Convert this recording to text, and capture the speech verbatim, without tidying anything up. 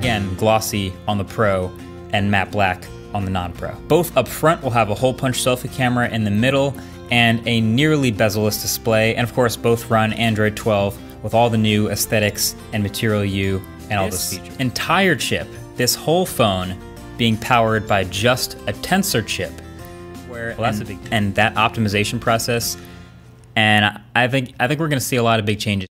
again, glossy on the Pro and matte black on the non-Pro. Both up front will have a hole punch selfie camera in the middle and a nearly bezel-less display, and of course both run Android twelve with all the new aesthetics and Material U and all those features. Entire chip, this whole phone being powered by just a Tensor chip, where well, that's and, a big deal. And that optimization process, and I think I think we're going to see a lot of big changes.